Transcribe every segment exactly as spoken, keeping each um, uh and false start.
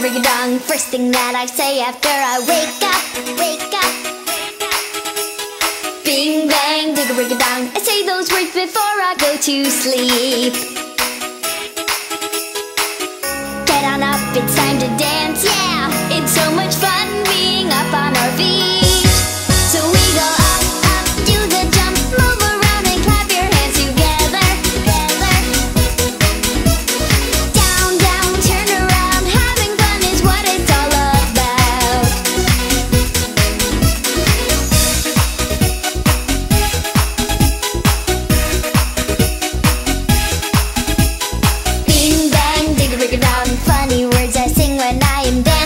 digga-rigga-dong. First thing that I say after I wake up, wake up. Bing bang, digga-rigga-dong. I say those words before I go to sleep. Get on up, it's time to dance, yeah. It's so much fun being up on our feet. So we go up, up, do the jump, move around and clap your hands together, together. Down, down, turn around, having fun is what it's all about. Bing bang, digga-rigga-dong. Funny words I sing when I am down.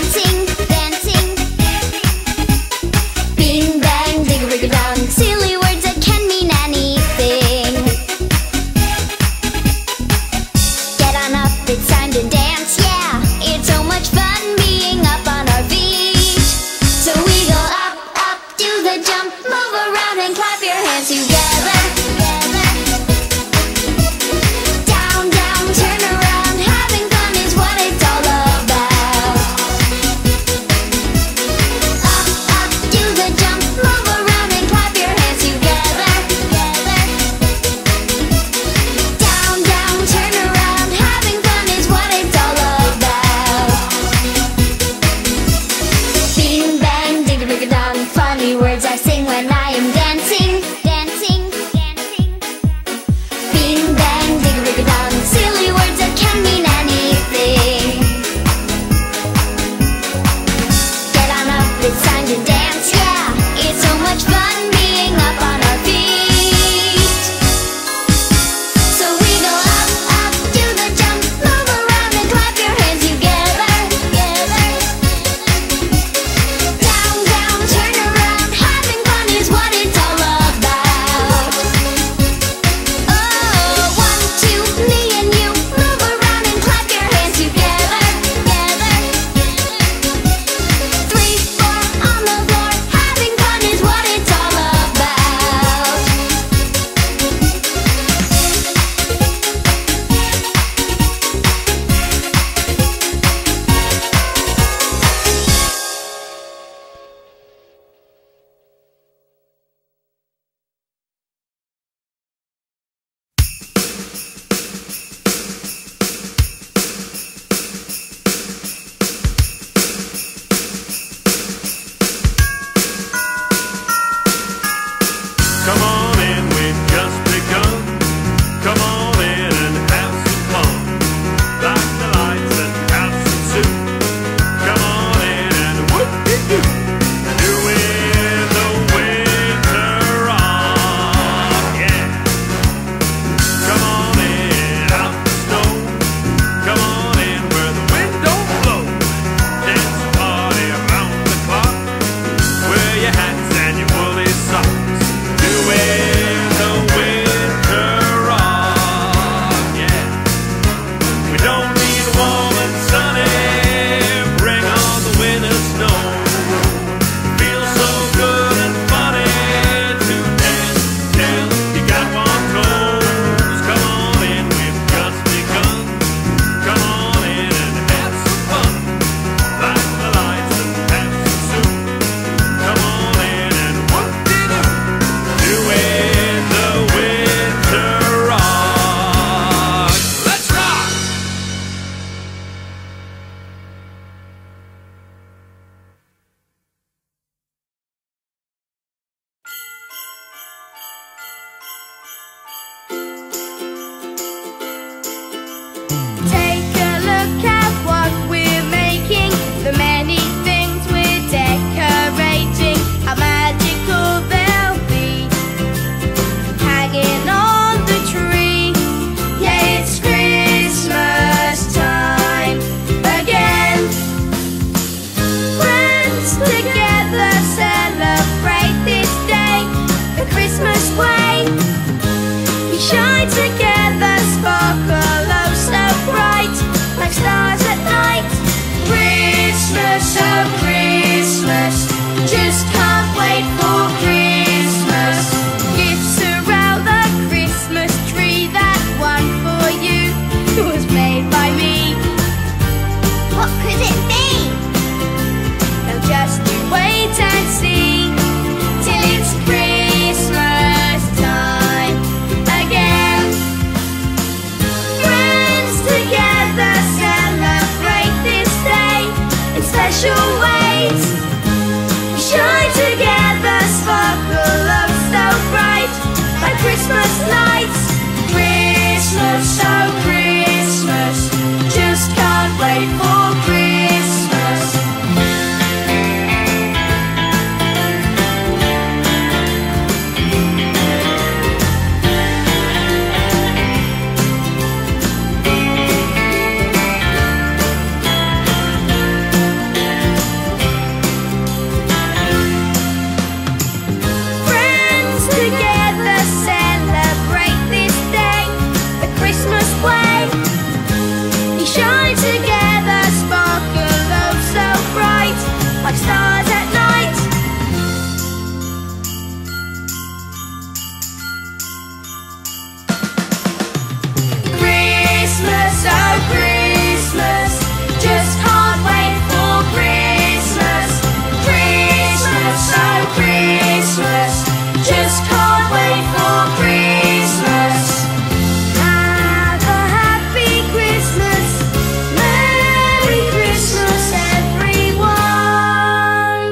Christmas. Just can't wait for Christmas. Have a happy Christmas. Merry Christmas, everyone.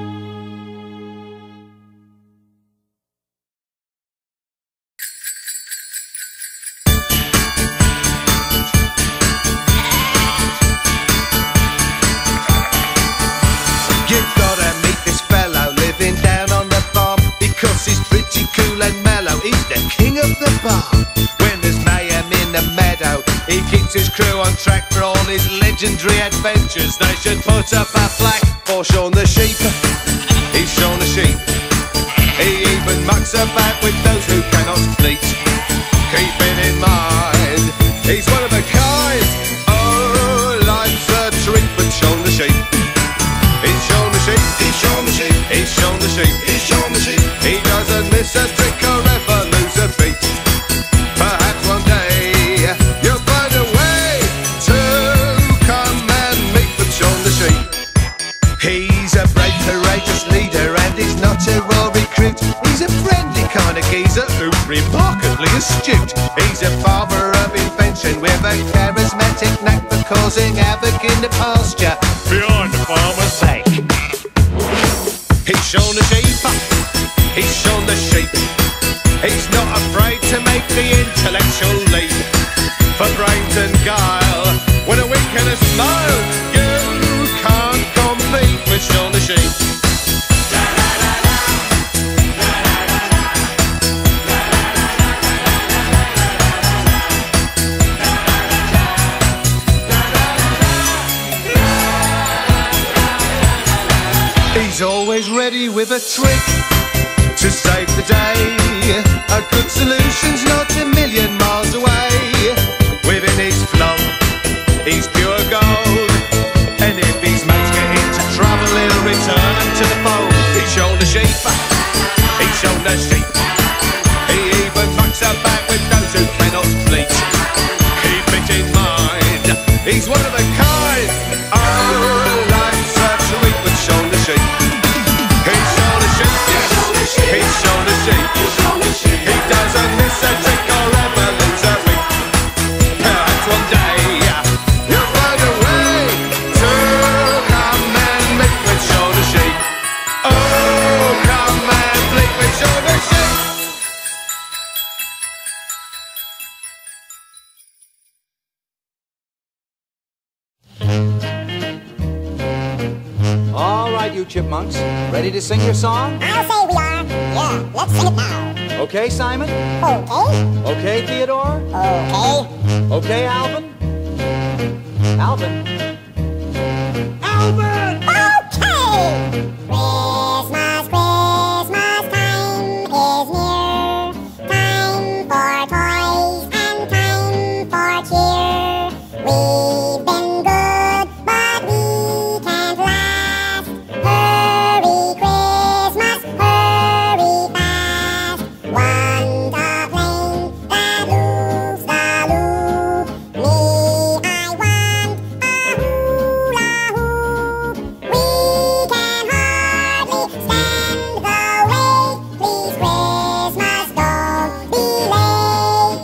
You've gotta meet this fellow living down on the farm, because he's pretty cool and mellow. He's the king of the bar. When there's mayhem in the meadow, he keeps his crew on track for all his legendary adventures. They should put up a plaque for Shaun the Sheep. He's Shaun the Sheep. He even mucks about with those who cannot fleet. Keep it in mind, he's one of a kind. Oh, life's a treat with Shaun the Sheep. He's Shaun the Sheep, he's Shaun the Sheep, he's Shaun the Sheep, he's Shaun the Sheep. He doesn't miss a trick or ever lose a beat. Perhaps one day you'll find a way to come and meet with Shaun the Sheep. He's a brave, courageous leader, and he's not a raw recruit. He's a friendly kind of geezer who's remarkably astute. He's a father of invention with a charismatic knack for causing havoc in the pasture behind the farmer's back. He's Shaun the Sheep. He's Shaun the Sheep. He's not afraid to make the intellectual leap. For brains and guile, with a wink and a smile, you can't compete with Shaun the Sheep. He's always ready with a trick to save the day. A good solution's not a million miles away. Within his flow, he's pure gold. And if his mates get into trouble, he'll return them to the fold. He's Shaun the Sheep. He's Shaun the Sheep. He even mucks about with those who cannot fleet. Keep it in mind, he's one of a kind. Oh, life's a treat with Shaun the Sheep. He's Shaun the Sheep. He's Shaun the Sheep. He doesn't miss a trick or ever lose a beat. Perhaps one day you'll find a way to come and meet with Shaun the Sheep. Oh, come and meet with Shaun the Sheep. All right, you chipmunks, ready to sing your song? I'll say we are. Yeah, let's sing it now. Okay, Simon? Okay. Okay, Theodore? Okay. Okay, Alvin? Alvin? Alvin! Okay! Christmas, Christmas time is near. Time for toys and time for cheer. We've been good, but we can't last. Hurry, Christmas, hurry fast. Want a plane that loops the loop. Me, I want a hula hoop. We can hardly stand the wait. Please, Christmas, don't be late.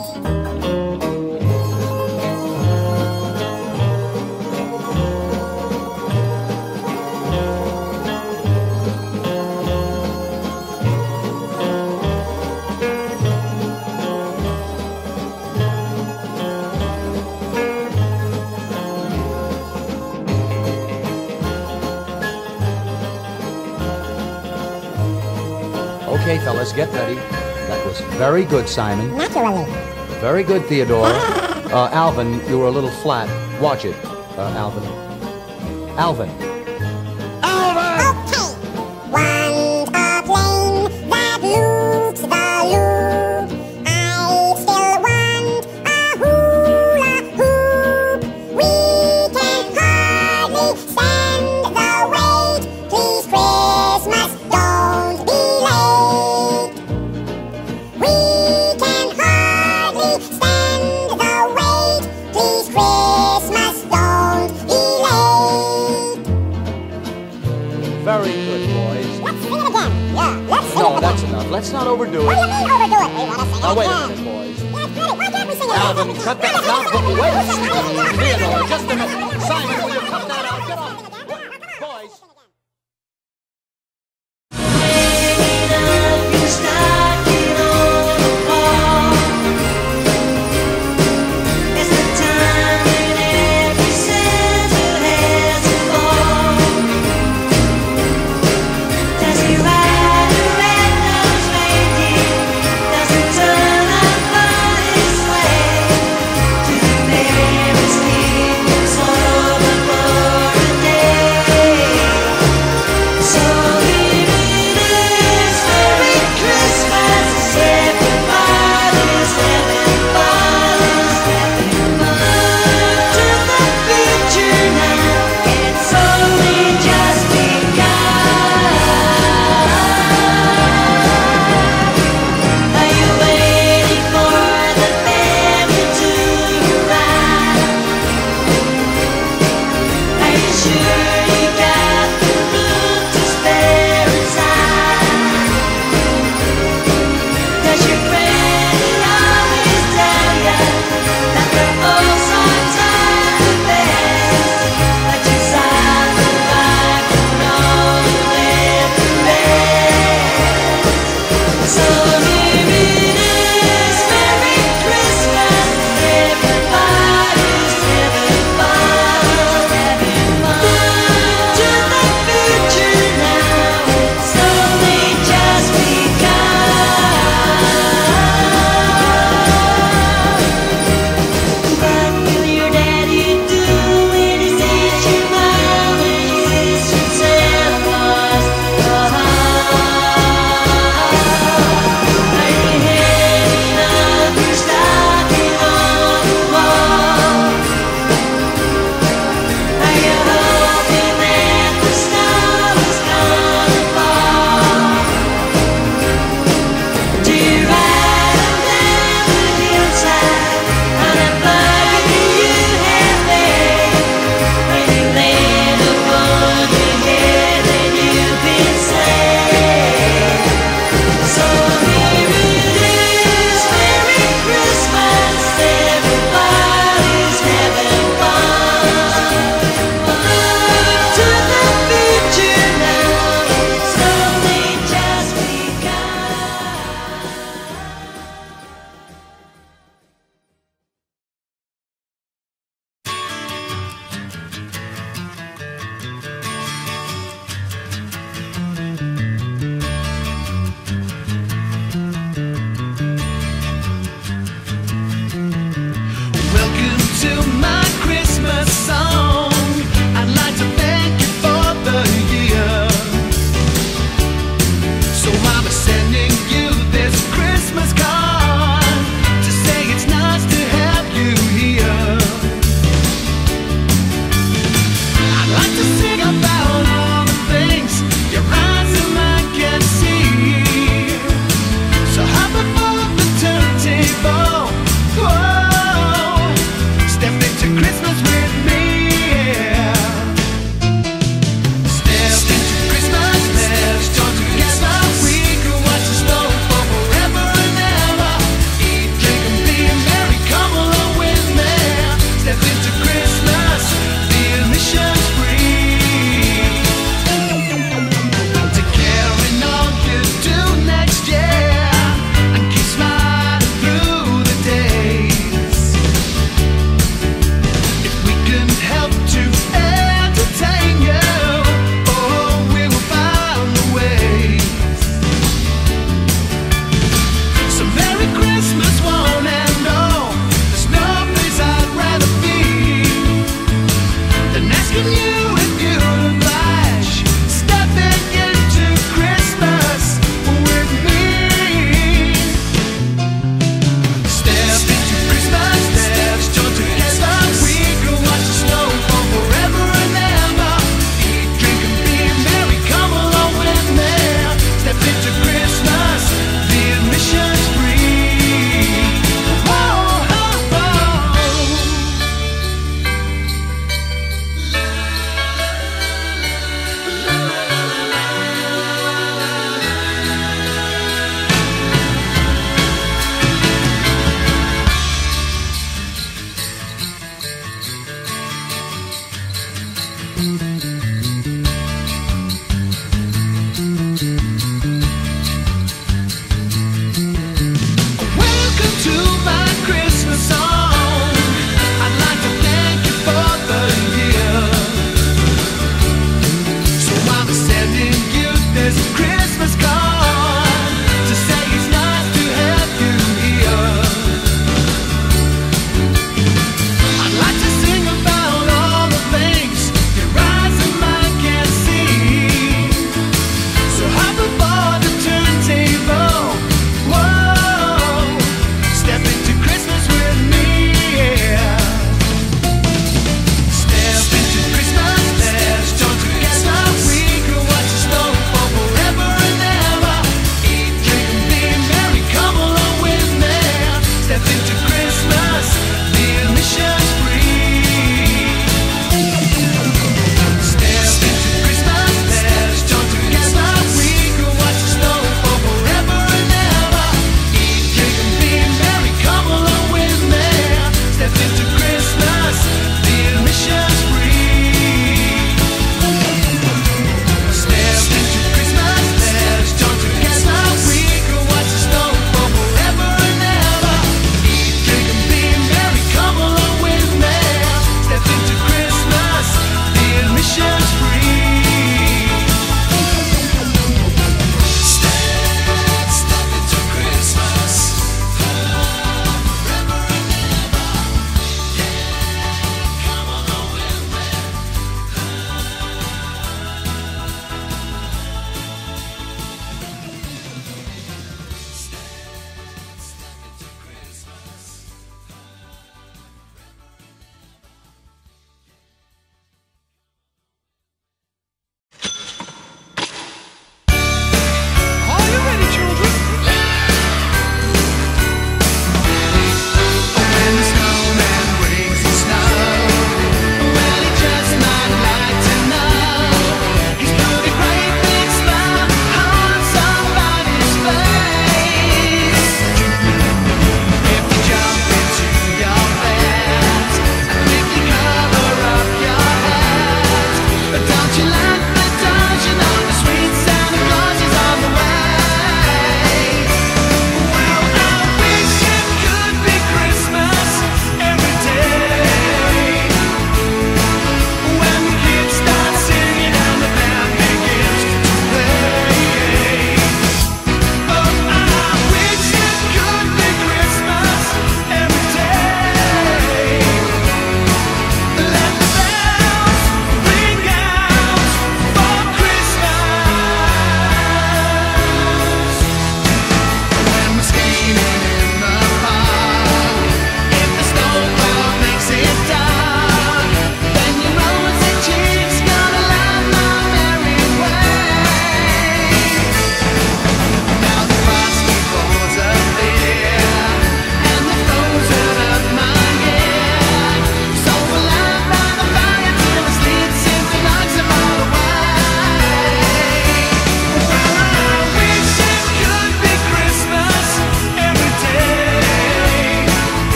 Okay, fellas, get ready. That was very good, Simon. Naturally. Very good, Theodore. Uh, Alvin, you were a little flat. Watch it, uh, Alvin. Alvin. Okay. Want a plane that loops the loop. I still want a hula hoop. We can hardly stand the wait. Please, Christmas, don't be late. We can hardly stand the wait. Please, Christmas, don't be late. That's enough. Let's not overdo it. What do you mean overdo it? We want to sing Now, it wait a again. minute, boys. Yeah, it's pretty. Why can't we sing it Alvin, again? cut that out. But wait. Theodore, just a minute. Simon, will you cut that out? Get off. Boys. Sort of a bird a day.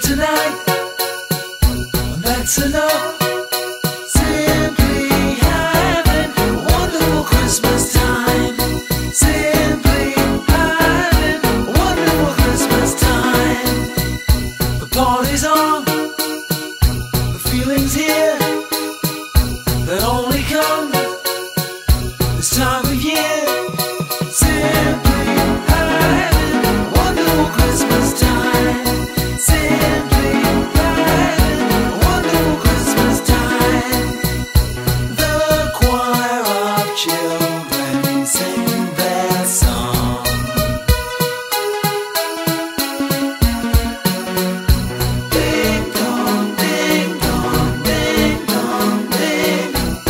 tonight, and that's enough. Simply having a wonderful Christmas time. Simply having a wonderful Christmas time. The party's on, the feeling's here, that only comes this time of year. Simply having a wonderful Christmas time. Simply having a wonderful Christmas time. The choir of children sing their song. Ding dong, ding dong, ding dong, ding.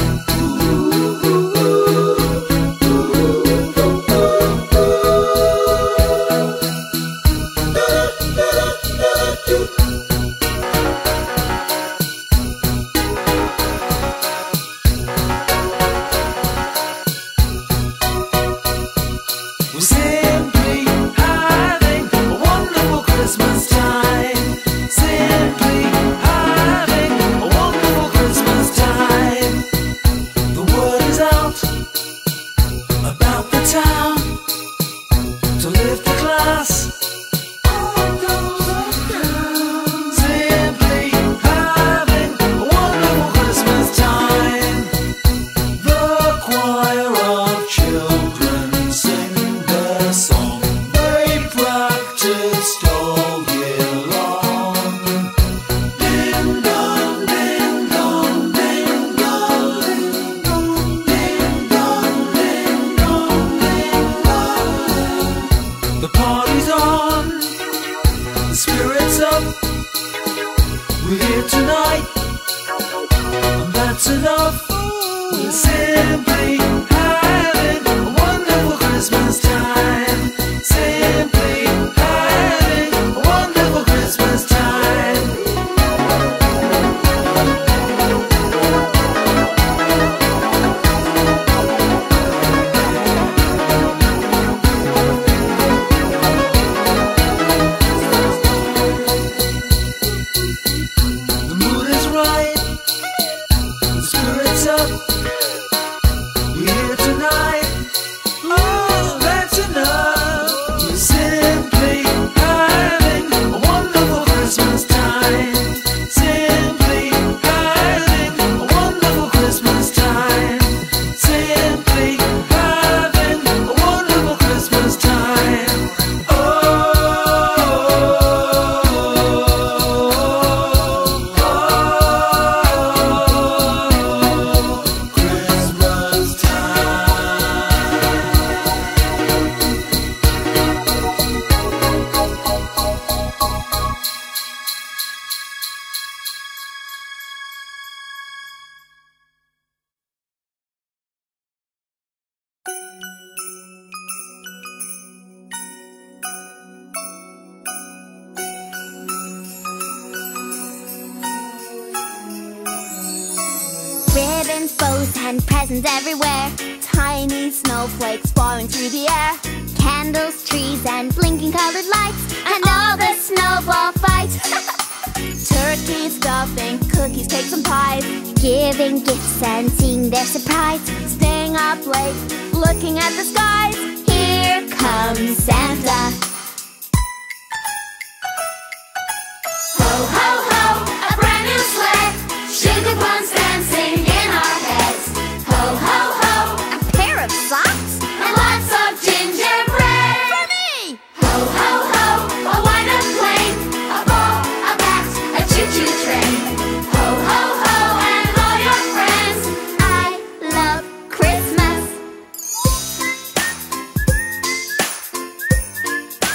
We're simply having a wonderful Christmas time. Simply having a wonderful Christmas time. The word is out about the town to lift the glass. Simply having a wonderful Christmas time. The choir of children sing their song. They practiced all year long. Ding dong, ding dong, ding dong, ding dong, ding dong, ding dong. The party's on, the spirit's up. We're here tonight, and that's enough. We're simply having a wonderful Christmas time. Simply having a wonderful Christmas time. The mood is right, the spirit's up. We're here tonight, oh, that's enough. We're simply having a wonderful Christmas time. Simply having a wonderful Christmas time. Simply having a wonderful Christmas time. Oh, Christmas Ribbons, bows, and presents everywhere. Tiny snowflakes falling through the air. Candles, trees, and blinking colored lights. And all the snowball fights. Turkey stuffing, cookies, cakes, and pies. Giving gifts and seeing their surprise. Staying up late, looking at the skies. Here comes Santa. Ho, ho, ho, a brand new sled. Sugar plums dancing in our heads. Ho, ho, ho, a pair of socks. And lots of gingerbread. For me! Ho, ho, ho, a wind-up plane. A ball, a bat, a choo-choo train. Ho, ho, ho, and all your friends. I love Christmas.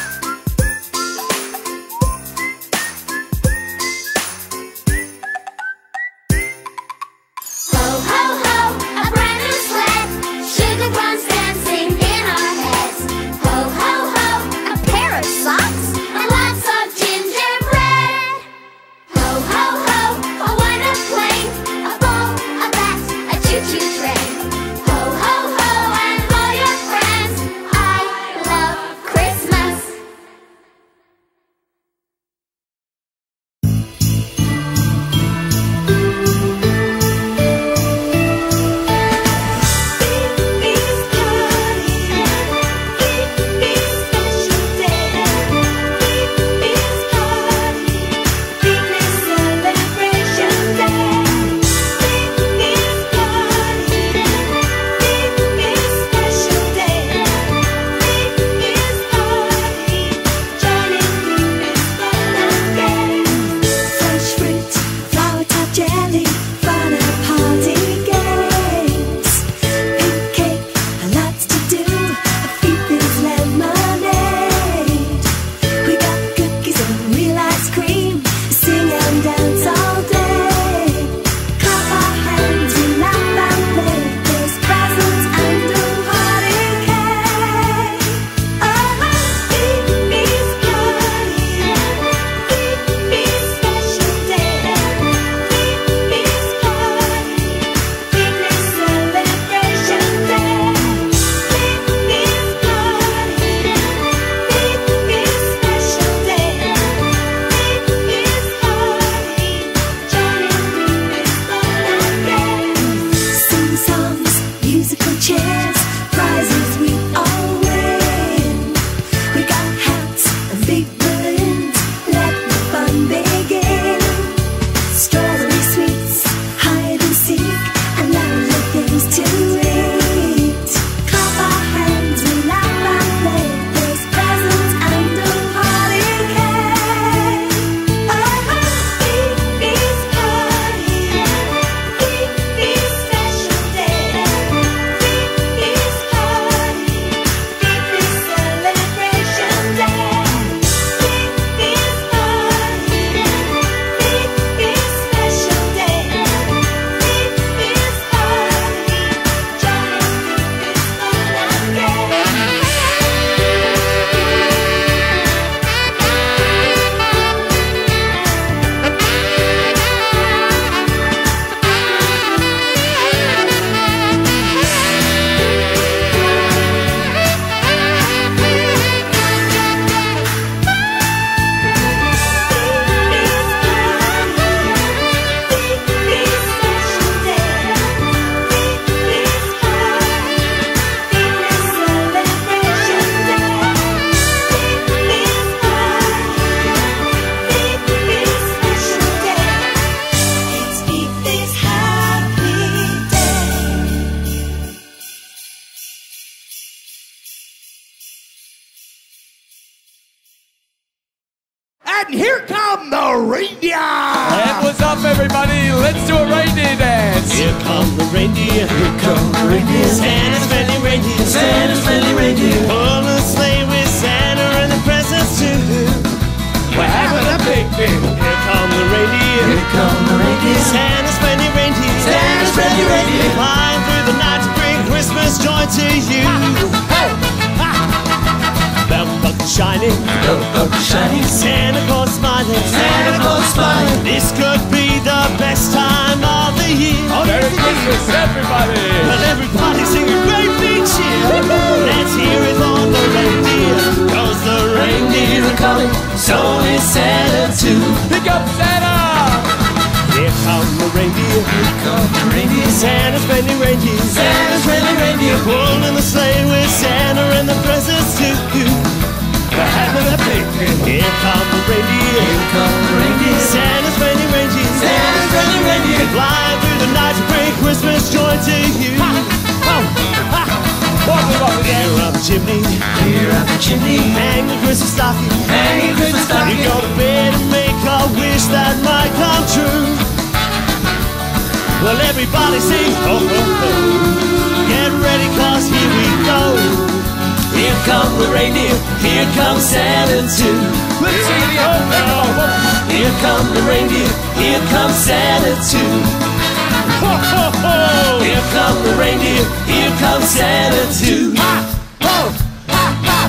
reindeer! And what's up, everybody? Let's do a reindeer dance. Here come the reindeer, here come the reindeer. Santa's friendly reindeer, Santa's friendly reindeer. Pull the sleigh with Santa and the presents too. We're having a picnic. Here come the reindeer, here come the reindeer. Santa's friendly reindeer, Santa's friendly reindeer. Flying through the night to bring Christmas joy to you. Hey! Bell buckle shining, bell buckle shining. Santa Claus smiling, Santa Claus smiling. This could be the best time of the year. Oh, Merry Christmas, everybody! Well, everybody sing a great big cheer. Let's hear it for the reindeer, 'cause the reindeer are coming, so is Santa too. Pick up Santa! Here come the reindeer, here come the reindeer. Santa's friendly reindeer, Santa's friendly reindeer. Pulling the sleigh with Santa and the presents too. We're having a picnic. Here come the reindeer, here come the reindeer. Santa's friendly reindeer, Santa's friendly reindeer. Flying through the night to bring Christmas joy to you. Oh! Ha! What we got here? Here up the chimney, here up the chimney. Hang the Christmas stocking, hang the Christmas stocking. You go to bed and make a wish that might come true. Well, everybody sing, ho, ho, ho. Get ready, 'cause here we go. Here come the reindeer, here comes Santa too. Let's see the old now. Here come the reindeer, here comes Santa too. Ho, ho, ho! Here come the reindeer, here comes Santa too. Ha! Ho! Ha! Ha!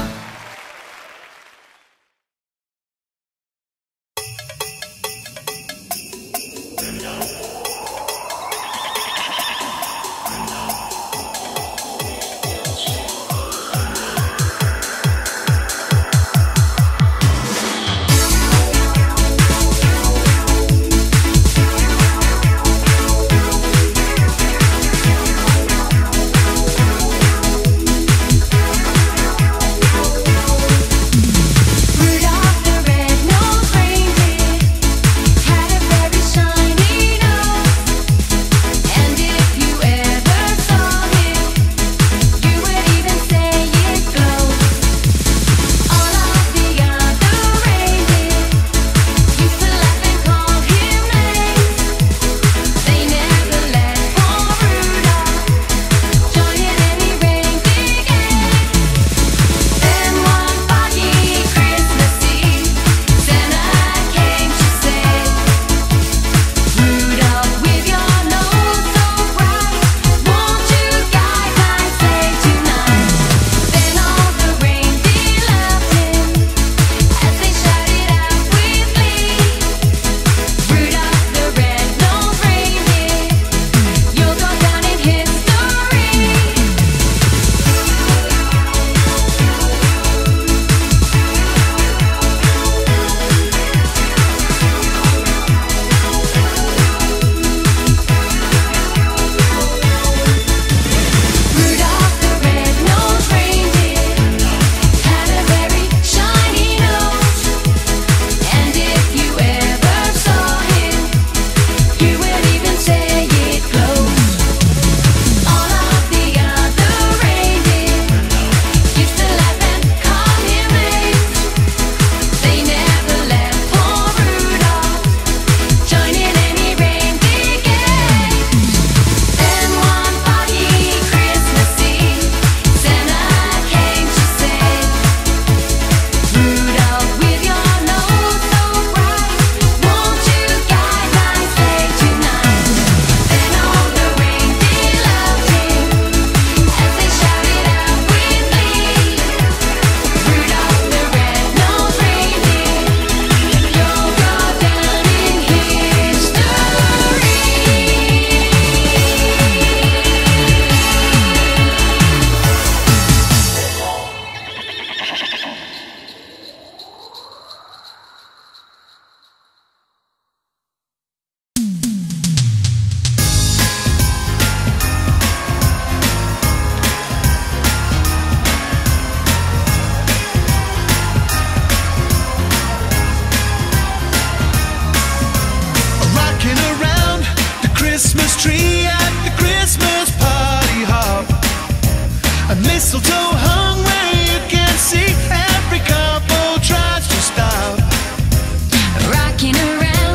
mistletoe hung where you can see every couple tries to stop. Rocking around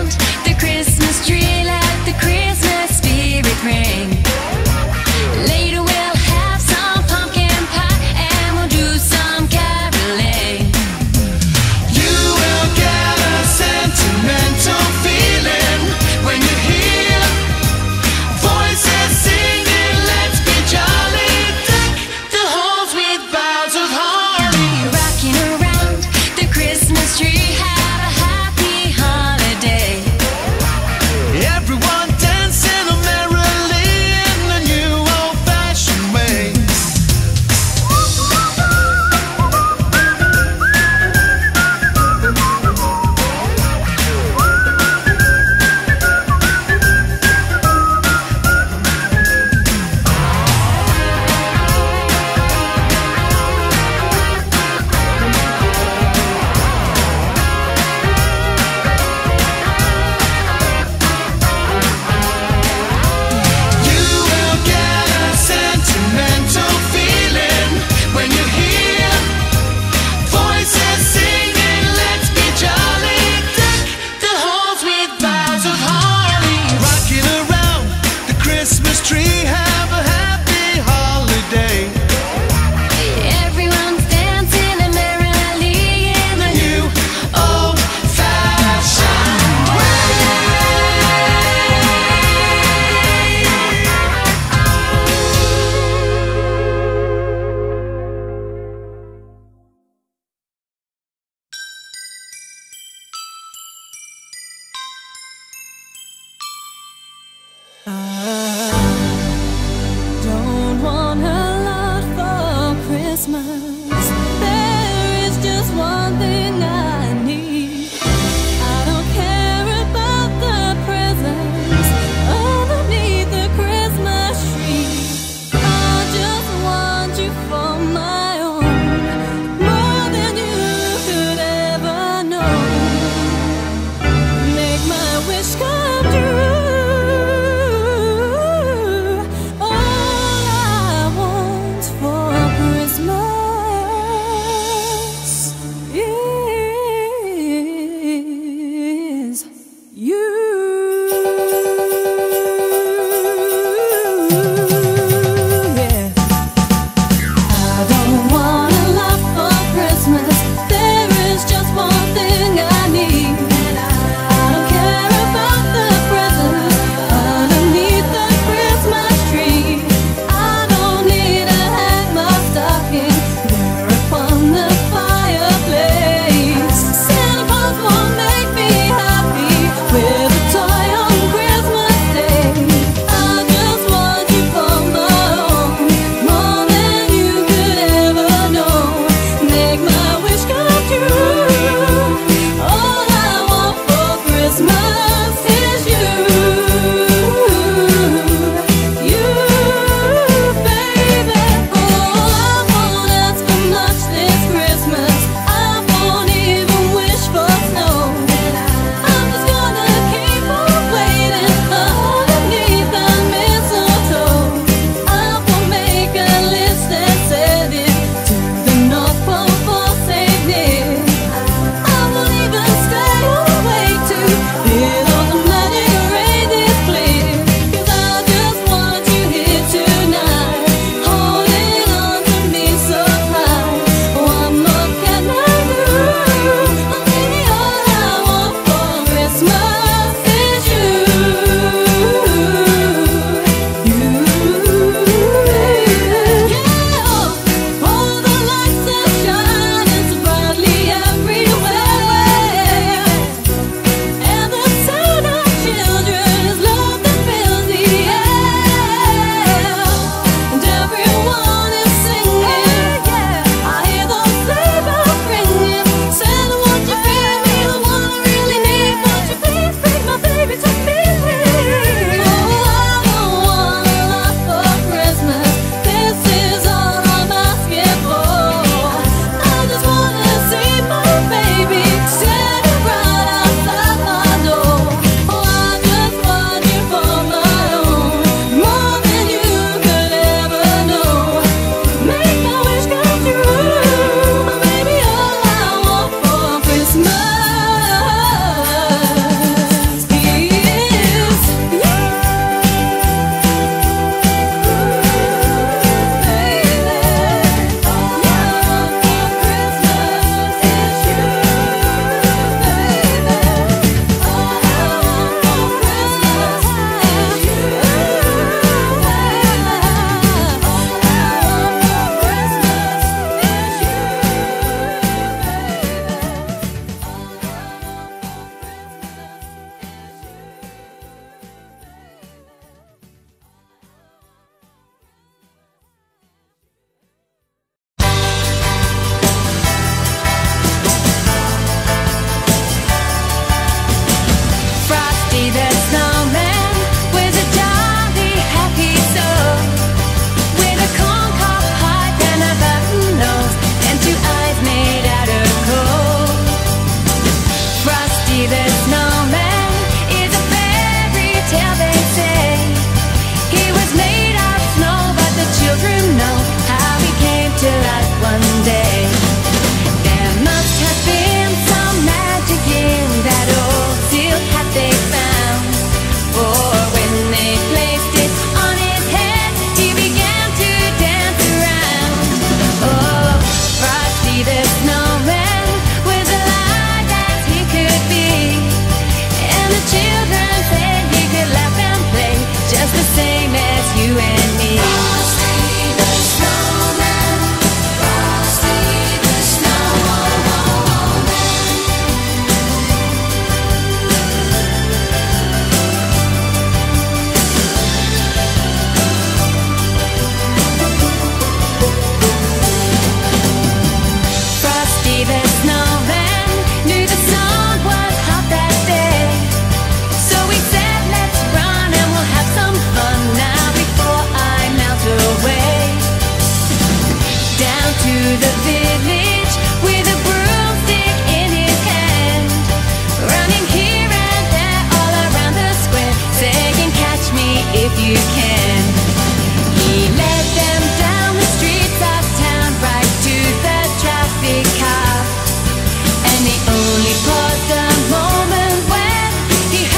He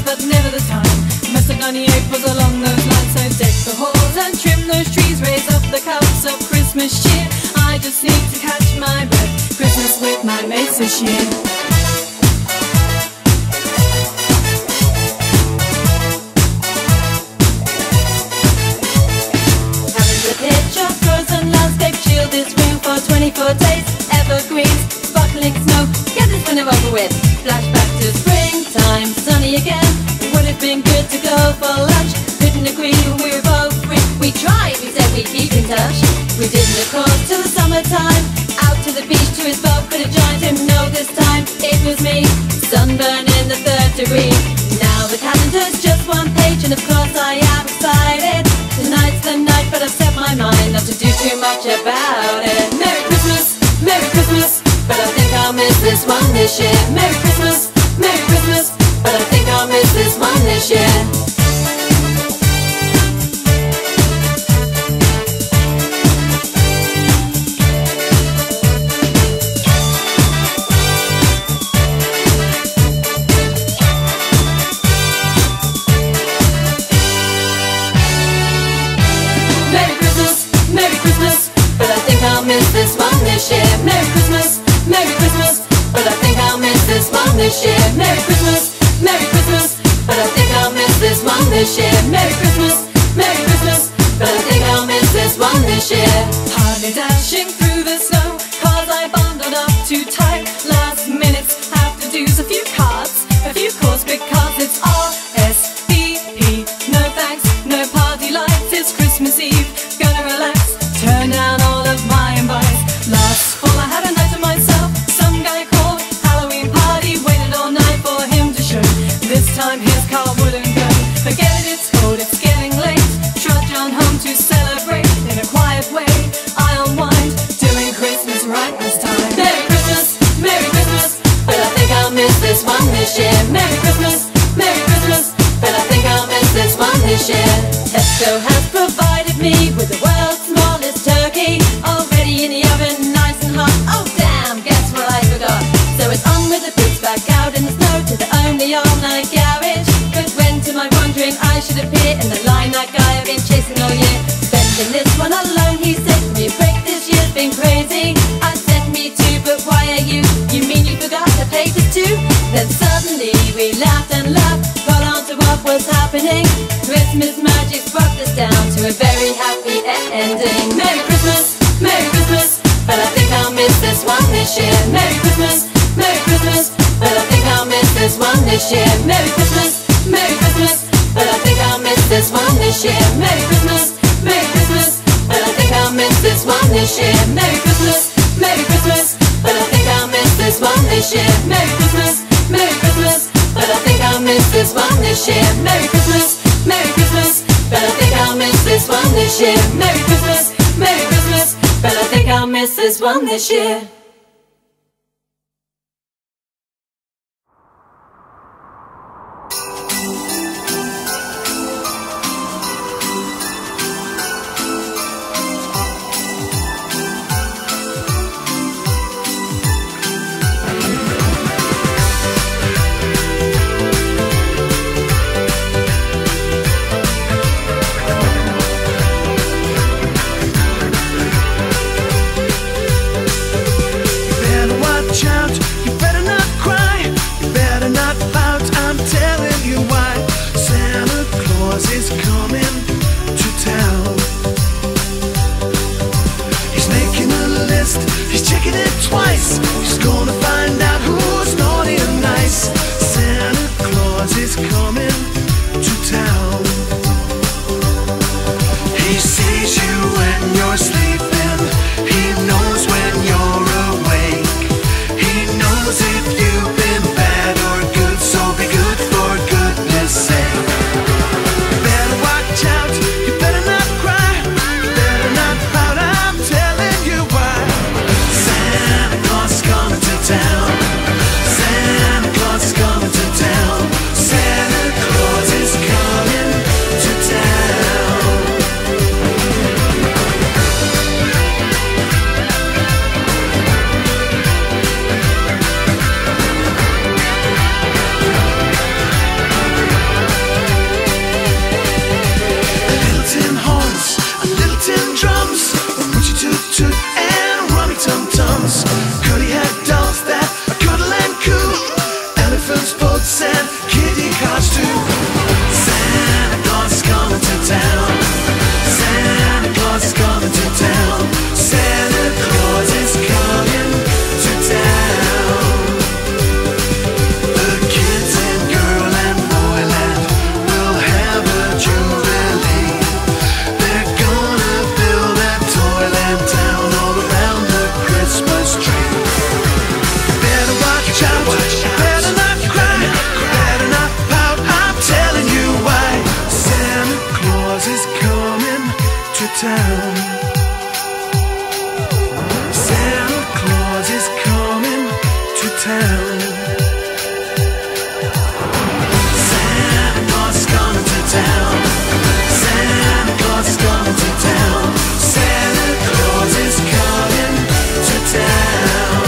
but never the time. Must have ninety-eight was along those lines. So deck the halls and trim those trees, raise up the cups of Christmas cheer. I just need to catch my breath. Christmas with my mates this year. twenty-four days, evergreens, sparkling snow. Get this winter over with. Flashback to springtime, sunny again. It would have been good to go for lunch. Couldn't agree when we were both free. We tried, we said we'd keep in touch. We didn't of course till the summertime. Out to the beach to his boat, could have joined him. No, this time it was me. Sunburn in the third degree. Now the calendar's just one page, and of course I am excited. Tonight's the night, but I've set my mind not to do too much about it. Merry Christmas, Merry Christmas, but I think I'll miss this one this year. Merry Christmas, Merry Christmas, but I think I'll miss this one this year. This one this year. Merry Christmas, Merry Christmas, but I think I'll miss this one this year. Merry Christmas, Merry Christmas, but I think I'll miss this one this year. Merry Christmas, Merry Christmas, but I think I'll miss this one this year. Hardly dashing through the snow, cause I bundled up too tight. Last minutes have to do a few cards, a few calls, because it's R S V P. No thanks, no party lights, it's Christmas Eve. Gonna relax, turn down all of my invites. Last fall I had a night to myself. Some guy called, Halloween party, waited all night for him to show. This time his car wouldn't go. Forget it, it's cold, it's getting late. Trudge on home to celebrate. In a quiet way, I unwind, doing Christmas right this time. Merry Christmas, Merry Christmas, but I think I'll miss this one this year. Merry Christmas, Merry Christmas, but I think I'll miss this one this year. Tesco has provided me with the world's smallest turkey, already in the oven, nice and hot. Oh damn, guess what I forgot? So it's on with the boots, back out in the snow to the only all-night garage. But when to my wondering I should appear in the line that guy I've been chasing all year. Spending this one alone, he said to me, break this year's been crazy. I said me too, but why are you? You mean you forgot to pay for two? Then suddenly we laughed and laughed, got on to what was happening. Christmas magic brought us down to a very happy ending. Merry Christmas, Merry Christmas, but I think I'll miss this one this year. Merry Christmas, Merry Christmas, but I think I'll miss this one this year. Merry Christmas, Merry Christmas, but I think I'll miss this one this year. Merry Christmas, Merry Christmas, but I think I'll miss this one this year. Merry Christmas, Merry Christmas, but I think I'll miss this one this year. Merry Christmas, Merry Christmas, but I think I'll miss this one this year. Merry Christmas, Merry Christmas, but I think I'll miss this one this year. Merry Christmas, Merry Christmas, but I think I'll miss this one this year. Santa Claus is coming to town. Santa Claus is coming to town. Santa Claus is coming to town.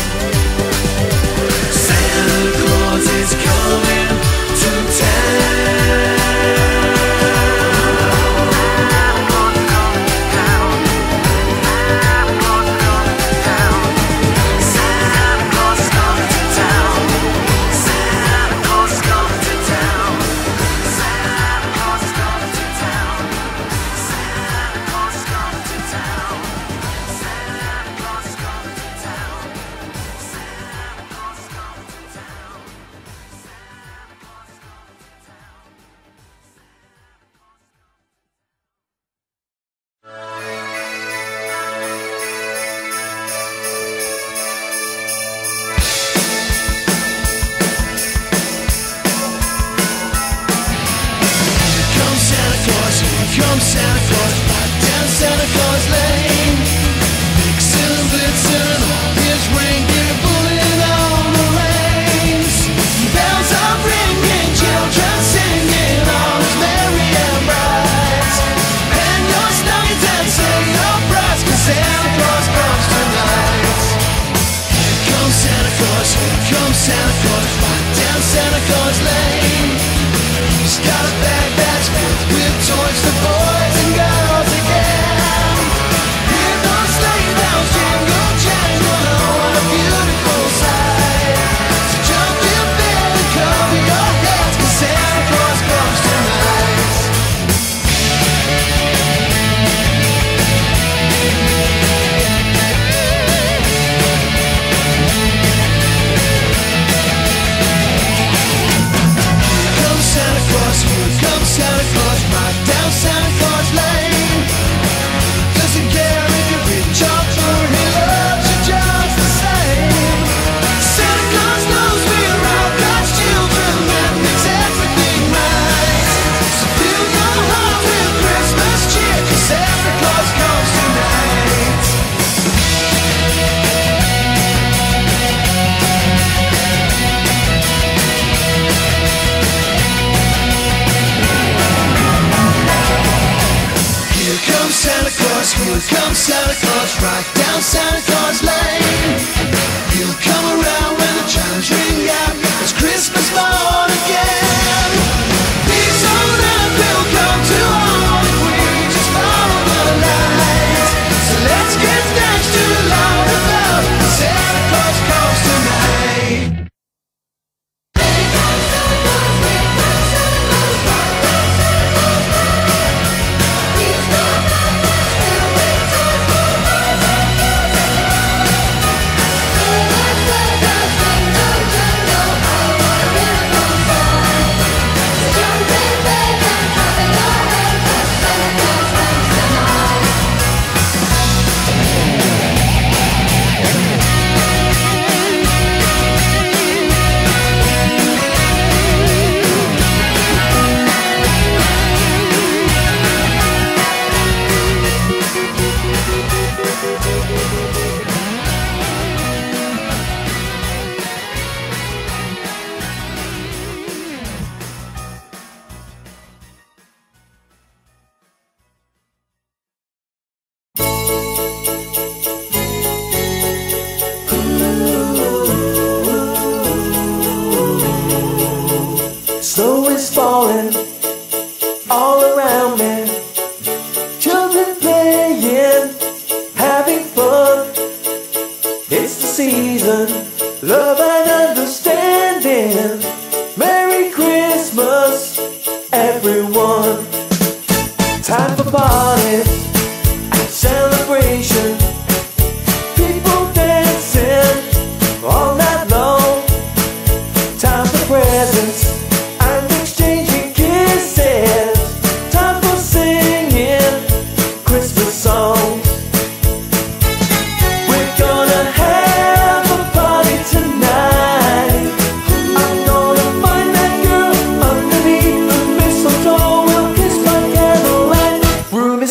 Santa Claus is coming to town. Come Santa Claus, right down Santa Claus Lane. Vixen and Blitzen and all his reindeer pulling on the reins. Bells are ringing, children singing, all is merry and bright. And your stockings and say your prayers, 'cause Santa Claus comes tonight. Here comes Santa Claus, here comes Santa Claus, right down Santa Claus Lane. He's got a bag that's filled with toys for boys and girls again. Hear those sleigh bells jingle, jangle, oh what a beautiful sight. So jump in bed and cover your heads, 'cause Santa Claus comes tonight. Here comes Santa Claus, here comes Santa Claus, right down Santa Claus Lane. Doesn't care if you're rich or poor, he loves you just the same. Santa Claus knows we're all God's children and makes everything right. So fill your heart with Christmas cheer, 'cause Santa Claus comes tonight. Here comes Santa Claus, here comes Santa Claus, right down Santa Claus Lane. He'll come around when the chimes ring out, it's Christmas morn again. Peace on earth will come to all if we just follow the light. So let's give thanks to the Lord above, Santa Claus comes tonight. Snow is falling all around me. Children playing, having fun. It's the season, love and understanding. Merry Christmas, everyone. Time for parties, celebration. People dancing all night long. Time for presents and exchanging kisses. Time for singing Christmas songs. We're gonna have a party tonight. I'm gonna find that girl underneath the mistletoe. We'll kiss by candlelight. Room is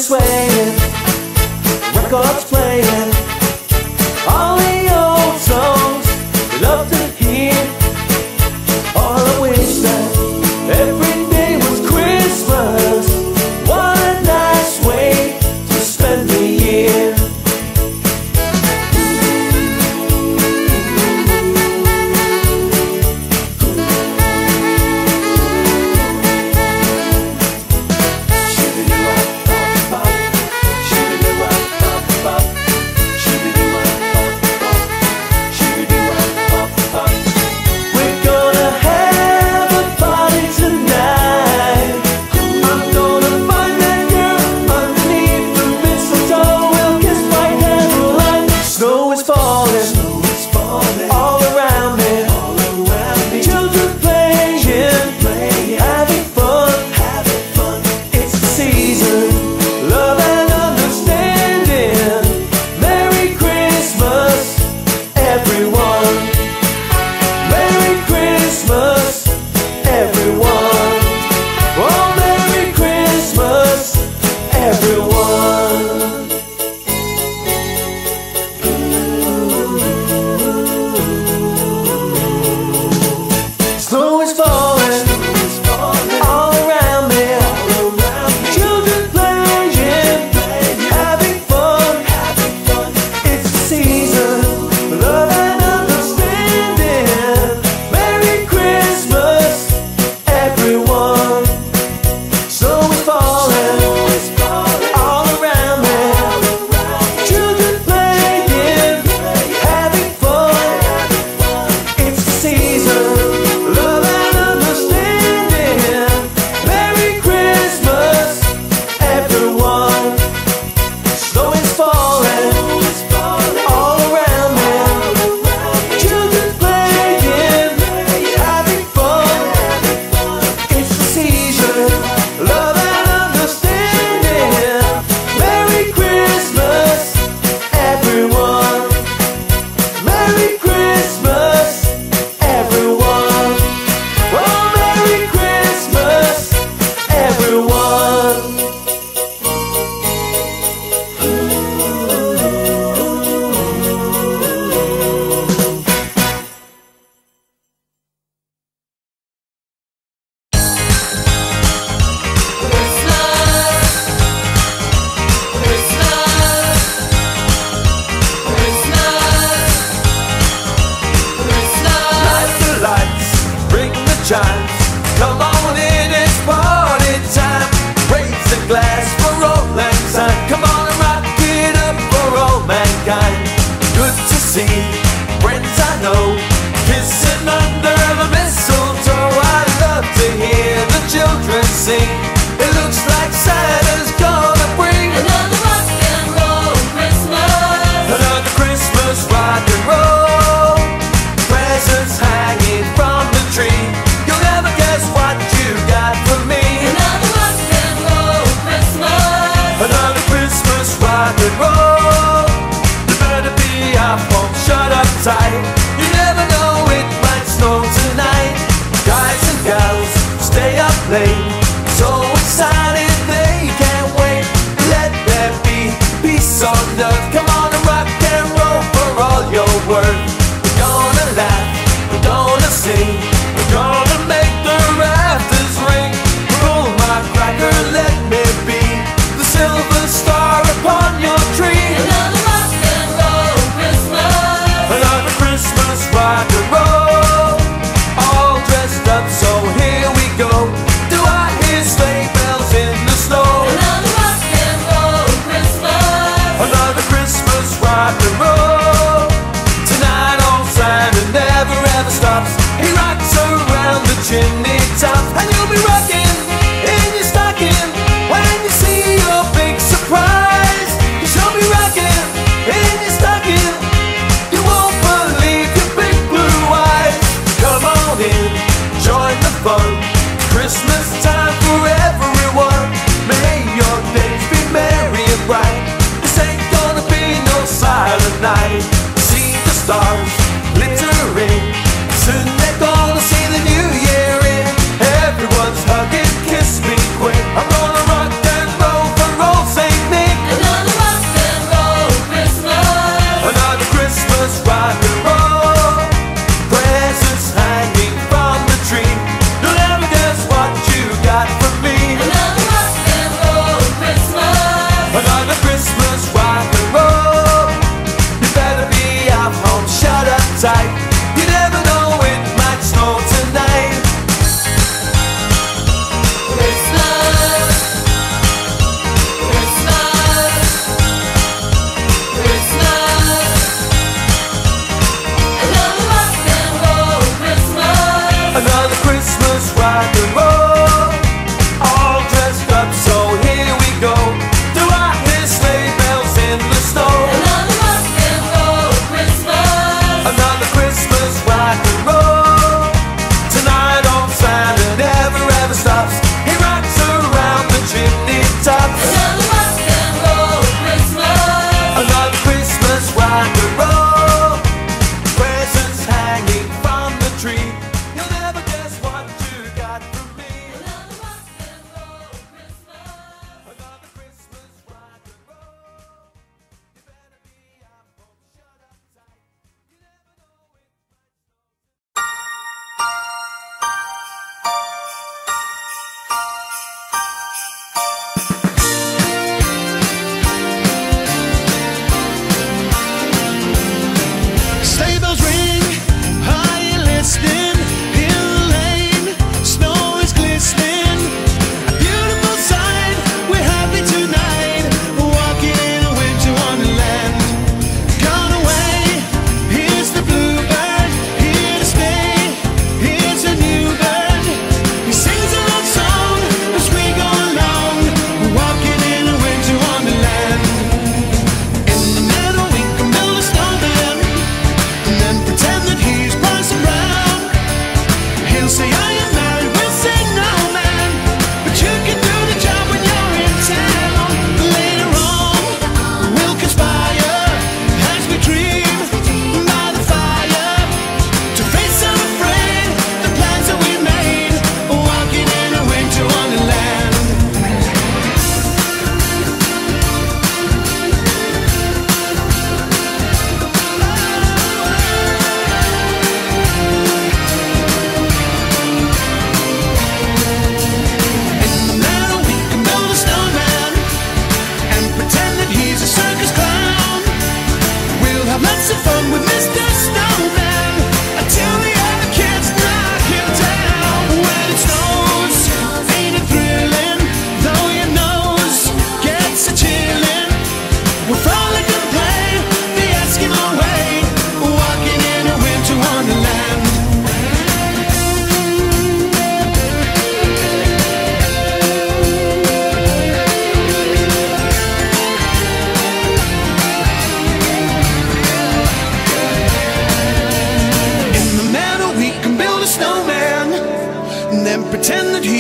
and pretend that he